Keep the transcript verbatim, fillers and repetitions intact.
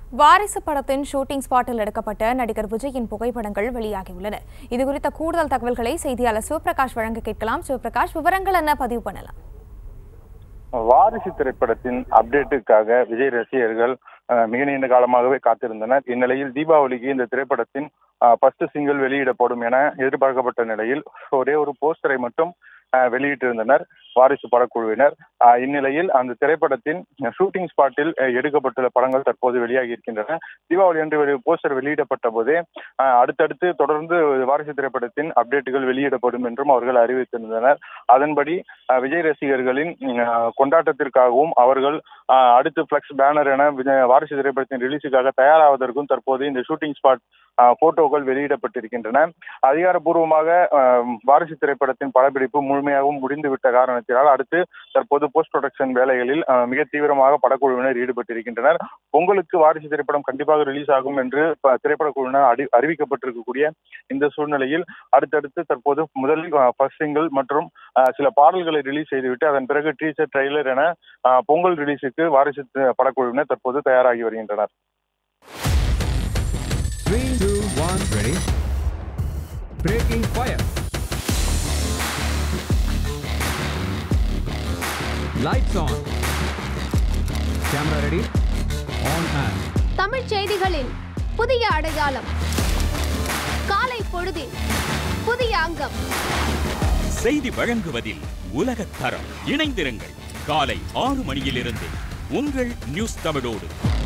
வாரிசு படத்தின் ஷூட்டிங் ஸ்பாட்டில் எடுக்கப்பட்ட நடிகர் விஜயின் புகைப்படங்கள் வெளியாகியுள்ளன. இதுகுறித்த கூடுதல் தகவல்களை செய்தியாளர் சிவபிரகாஷ் வழங்க கேட்கலாம். சிவபிரகாஷ், விவரங்கள் என்ன பதிவு பண்ணலாம்? வாரிசு திரைப்படத்தின் அப்டேட்டுக்காக விஜய் ரசிகர்கள் மிக நீண்ட காலமாகவே காத்திருந்தனர். இந்நிலையில் தீபாவளிக்கு இந்த திரைப்படத்தின் ஃபர்ஸ்ட் சிங்கிள் வெளியிடப்படும் என எதிர்பார்க்கப்பட்ட நிலையில் ஒரே ஒரு போஸ்டரை மட்டும் வெளியிட்டிருந்தனர் வாரிசு படக்குழுவினர். இந்நிலையில் அந்த திரைப்படத்தின் ஷூட்டிங் ஸ்பாட்டில் எடுக்கப்பட்டுள்ள படங்கள் தற்போது வெளியாகி இருக்கின்றன. தீபாவளி அன்று போஸ்டர் வெளியிடப்பட்ட போதே அடுத்தடுத்து தொடர்ந்து வாரிசு திரைப்படத்தின் அப்டேட்டுகள் வெளியிடப்படும் என்றும் அவர்கள் அறிவித்திருந்தனர். அதன்படி விஜய் ரசிகர்களின் கொண்டாட்டத்திற்காகவும் அவர்கள் அடுத்து பிளக்ஸ் பேனர் என வாரிசு திரைப்படத்தின் ரிலீஸுக்காக தயாராவதற்கும் தற்போது இந்த ஷூட்டிங் ஸ்பாட் போட்டோக்கள் வெளியிடப்பட்டிருக்கின்றன. அதிகாரப்பூர்வமாக வாரிசு திரைப்படத்தின் படப்பிடிப்பு முழுமையாகவும் முடிந்துவிட்ட காரணத்தினால் அடுத்து தற்போது போஸ்ட் ப்ரொடக்ஷன் வேலைகளில் மிக தீவிரமாக படக்குழுவினர் ஈடுபட்டிருக்கின்றனர். பொங்கலுக்கு வாரிசு திரைப்படம் கண்டிப்பாக ரிலீஸ் ஆகும் என்று திரைப்பட குழுவினர் அறி அறிவிக்கப்பட்டிருக்கக்கூடிய இந்த சூழ்நிலையில் அடுத்தடுத்து தற்போது முதலில் ஃபர்ஸ்ட் சிங்கிள் மற்றும் சில பாடல்களை ரிலீஸ் செய்துவிட்டு அதன் பிறகு டீசர் ட்ரெய்லர் என பொங்கல் ரிலீஸுக்கு வாரிசு படக்குழுவினர் தற்போது தயாராகி வருகின்றனர். three, two, one, ready. Breaking fire. Lights on. Camera ready. On and. Tamil செய்திகளின் புதிய அடையாளம். காலை பொழுதில் புதிய அங்கம். செய்தி வழங்குவதில் உலகத் தரம். இணைந்திருங்கள் காலை ஆறு மணியிலிருந்து உங்கள் நியூஸ் தமிழோடு.